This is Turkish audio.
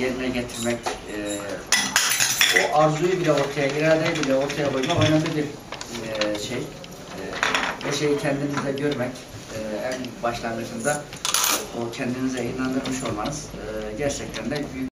yerine getirmek, o arzuyu bile ortaya, iradeyi bile ortaya koymak önemli bir şey. O şeyi kendinizde görmek, en başlangıcında o kendinize inandırmış olmanız gerçekten de büyük